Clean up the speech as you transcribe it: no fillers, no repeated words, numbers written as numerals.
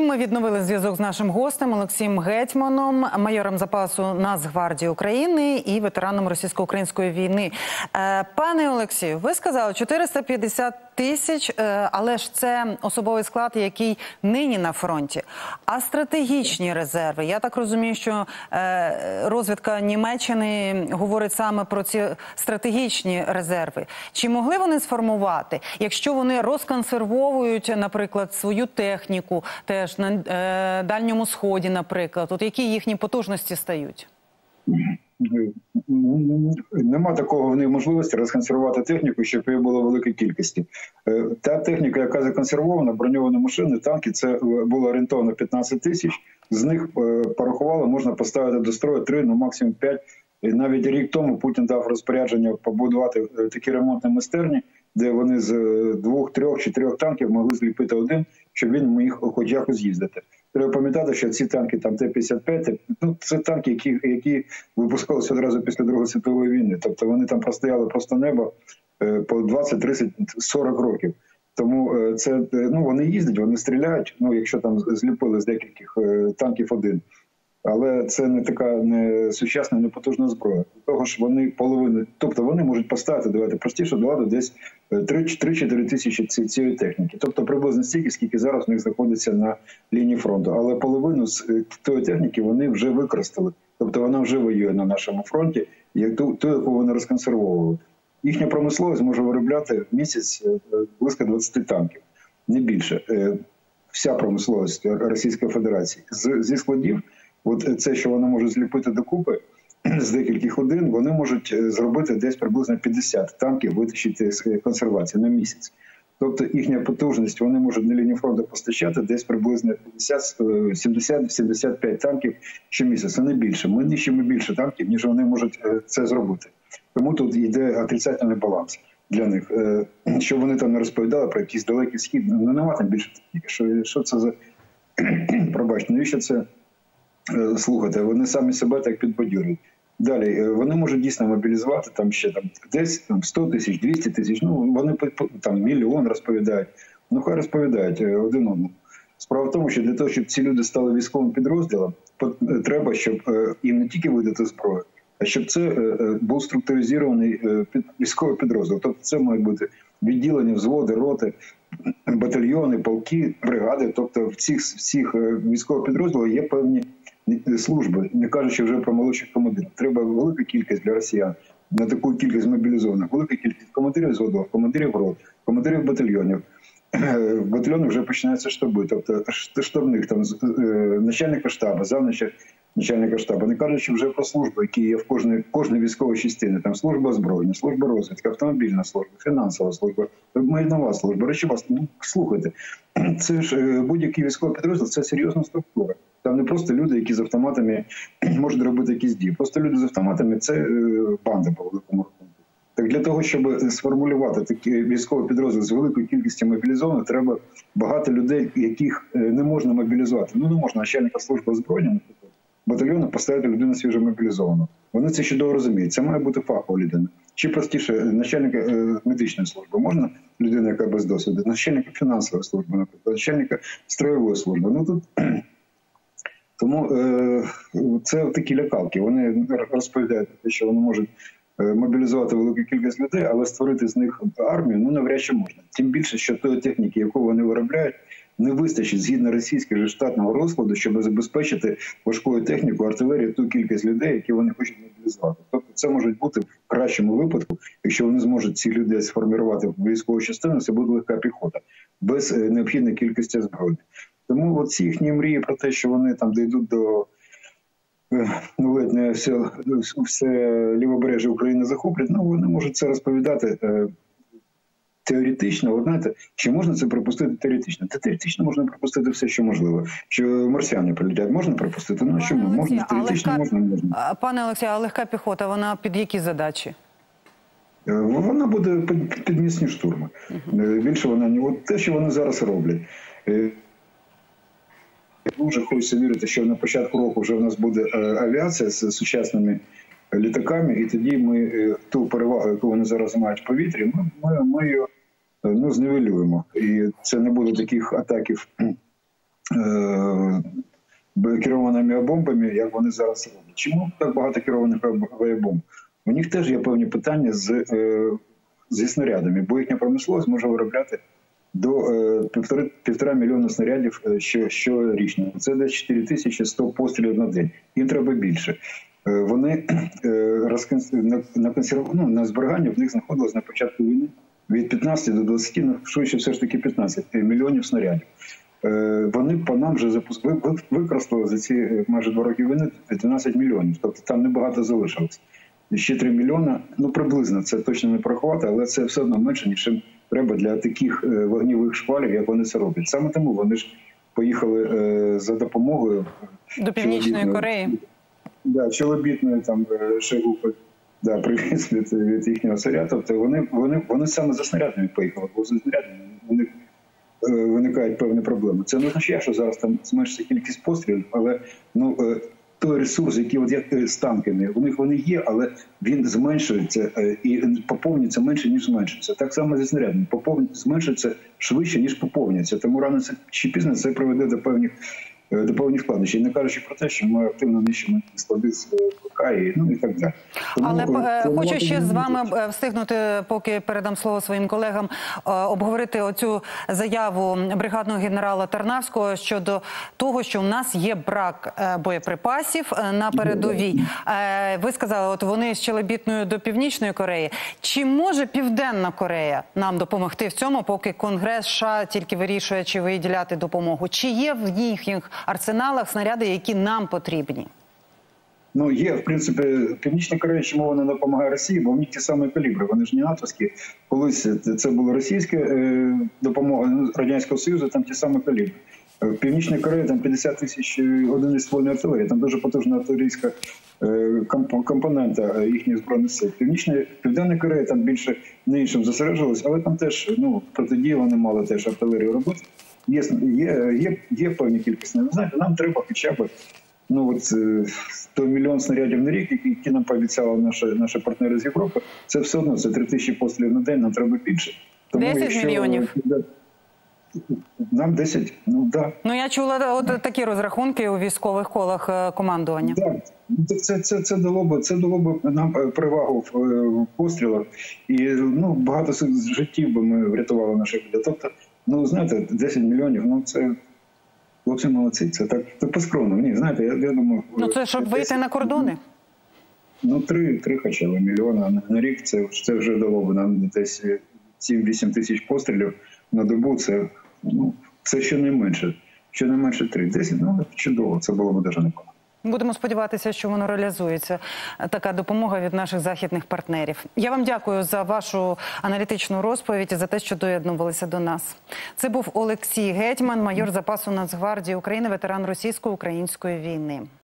ми відновили зв'язок з нашим гостем Олексієм Гетьманом, майором запасу Нацгвардії України і ветераном російсько-української війни. Пане Олексію, ви сказали 450 тисяч, але ж це особовий склад, який нині на фронті. А стратегічні резерви? Я так розумію, що розвідка Німеччини говорить саме про ці стратегічні резерви. Чи могли вони сформувати, якщо вони розконсервовують, наприклад, свою техніку, теж на Дальньому Сході, наприклад? От які їхні потужності стають? Нема такого в них можливості розконсервувати техніку, щоб її було великої кількості. Та техніка, яка законсервована, броньовані машини, танки, це було орієнтовно 15 тисяч. З них порахували, можна поставити до строю 3, ну максимум 5. І навіть рік тому Путін дав розпорядження побудувати такі ремонтні майстерні, де вони з 2, 3, 4 танків могли зліпити один, щоб він міг хоч якось їздити. Треба пам'ятати, що ці танки, там Т-55, ну, це танки, які випускалися одразу після Другої світової війни. Тобто вони там простояли просто небо по 20, 30, 40 років. Тому це, ну, вони їздять, вони стріляють, ну, якщо там зліпили з декількох танків один. Але це не така не сучасна, не потужна зброя. До того ж, вони половину, тобто вони можуть поставити, давайте простіше, до ладу десь 3-4 тисячі цієї техніки. Тобто приблизно стільки, скільки зараз в них знаходиться на лінії фронту. Але половину з тої техніки вони вже використали. Тобто вона вже воює на нашому фронті, як ту, яку вони розконсервовували. Їхня промисловість може виробляти в місяць близько 20 танків, не більше. Вся промисловість Російської Федерації. Зі складів, от це, що вони можуть зліпити докупи з декількох годин, вони можуть зробити десь приблизно 50 танків, витащити з консервації на місяць. Тобто їхня потужність, вони можуть на лінії фронту постачати десь приблизно 70-75 танків щомісяця, не більше. Ми нищимо більше танків, ніж вони можуть це зробити. Тому тут йде отрицательний баланс для них. Щоб вони там не розповідали про якийсь далекий схід, ну нема там більше техніки. Що це за... Пробачте, навіщо це слухати? Вони самі себе так підбадьорюють. Далі, вони можуть дійсно мобілізувати там ще там, десь там, 100 тисяч, 200 тисяч, ну вони там мільйон розповідають. Ну хай розповідають один одному. Справа в тому, що для того, щоб ці люди стали військовим підрозділом, треба, щоб їм не тільки видати зброю, а щоб це був структуризований військовий підрозділ. Тобто це мають бути відділення, взводи, роти, батальйони, полки, бригади. Тобто в цих військових підрозділах є певні служби, не кажучи вже про молодших командирів. Треба велика кількість для росіян, на таку кількість мобілізованих, велика кількість командирів взводів, командирів рот, командирів батальйонів. В батальйоні вже починаються штаби, тобто штабних, там, начальника штабу, начальника штабу, не кажучи вже про служби, які є в кожній військовій частині, там служба озброєння, служба розвідки, автомобільна служба, фінансова служба, майнова служба, речова. Ну, слухайте, це ж будь-який військовий підрозділ, це серйозна структура. Там не просто люди, які з автоматами можуть робити якісь дії. Просто люди з автоматами – це банда по великому рахунку. Так для того, щоб сформулювати такий військовий підрозділ з великою кількістю мобілізованих, треба багато людей, яких не можна мобілізувати. Ну, не можна начальника служби озброєння, наприклад, батальйону поставити людину свіжо мобілізовану. Вони це чудово розуміють. Це має бути фахова людина. Чи простіше, начальника медичної служби. Можна людина, яка без досвіду, начальника фінансової служби, наприклад, начальника строєвої служби. Ну, тут... Тому це такі лякалки. Вони розповідають, що вони можуть мобілізувати велику кількість людей, але створити з них армію, ну, навряд чи можна. Тим більше, що тої техніки, яку вони виробляють, не вистачить згідно російського же штатного розкладу, щоб забезпечити важкою технікою, артилерію ту кількість людей, які вони хочуть мобілізувати. Тобто це може бути в кращому випадку, якщо вони зможуть цих людей сформувати в військову частину, це буде легка піхота, без необхідної кількості зброї. Тому от ці їхні мрії про те, що вони там дійдуть до ледь не все лівобережжя України захоплять, ну вони можуть це розповідати теоретично. От знаєте, чи можна це припустити теоретично? Та теоретично можна припустити все, що можливо. Що марсіани прилетять, можна припустити? Ну, що можна? Теоретично можна. Пане Олексію, а легка піхота, вона під які задачі? Вона буде під місні штурми. Більше вона не... От те, що вони зараз роблять. Дуже хочеться вірити, що на початку року вже в нас буде авіація з сучасними літаками, і тоді ми ту перевагу, яку вони зараз мають в повітрі, ми її зневелюємо. І це не буде таких атаків керованими авіабомбами, як вони зараз роблять. Чому так багато керованих авіабомб? У них теж є певні питання зі снарядами, бо їхня промисловість може виробляти до 1,5 мільйона снарядів щорічно. Це десь 4100 пострілів на день. Їм треба більше. Вони на зберігання в них знаходилось на початку війни від 15 до 20, ну швидше все ж таки 15 мільйонів снарядів. Вони по нам вже використали за ці майже 2 роки війни 12 мільйонів. Тобто там небагато залишилось. Ще 3 мільйона, ну приблизно, це точно не порахувати, але це все одно менше, ніж треба для таких вогневих шквалів, як вони це роблять. Саме тому вони ж поїхали за допомогою до Північної Кореї. Да, чолобітної там Шойгу, да, привіз від їхнього царя. Тобто вони саме за снарядами поїхали, бо за снарядами у них виникають певні проблеми. Це не означає, що зараз там зменшиться кількість пострілів, але той ресурс, який от як з танками, у них вони є, але він зменшується і поповнюється менше, ніж зменшується. Так само зі снарядами. Зменшується швидше, ніж поповнюється. Тому рано чи пізно це приведе до певних складнощів. Не кажучи про те, що ми активно нищимо склади з ПК і так далі. Але хочу ще з вами встигнути, поки передам слово своїм колегам, обговорити оцю заяву бригадного генерала Тарнавського щодо того, що у нас є брак боєприпасів на передовій. Ви сказали, от вони з Челебітною до Північної Кореї. Чи може Південна Корея нам допомогти в цьому, поки Конгрес США тільки вирішує, чи виділяти допомогу? Чи є в їхніх арсеналах снаряди, які нам потрібні? Ну, є, в принципі, Північна Корея, чому вона допомагає Росії, бо в них ті самі калібри, вони ж не натовські. Колись це була російська допомога Радянського Союзу, там ті самі калібри. В Північній Кореї там 50 тисяч одиниць ствольної артилерії, там дуже потужна артилерійська компонента їхніх збройних сил. Південна Корея там більше не іншим зосереджувалась, але там теж протидії вони мали теж артилерію робити. Є певні кількісні. Ви знаєте, нам треба хоча б 100 мільйон снарядів на рік, які нам пообіцяли наші партнери з Європи. Це все одно, це 3000 пострілів на день, нам треба більше. Тому, 10 мільйонів? Нам 10, да. Ну, я чула от такі розрахунки у військових колах командування. Так, це дало б нам перевагу в пострілах. І багато життів би ми врятували наших людей. Тобто, знаєте, 10 мільйонів, це хлопці молодці, це так поскромно. Ні, знаєте, я думаю... це щоб вийти на кордони? 3 хоча б мільйона на рік, це вже дало б нам десь 7-8 тисяч пострілів на добу, це щонайменше 3. 10, чудово, це було б дуже непогано. Будемо сподіватися, що воно реалізується, така допомога від наших західних партнерів. Я вам дякую за вашу аналітичну розповідь і за те, що доєднувалися до нас. Це був Олексій Гетьман, майор запасу Нацгвардії України, ветеран російсько-української війни.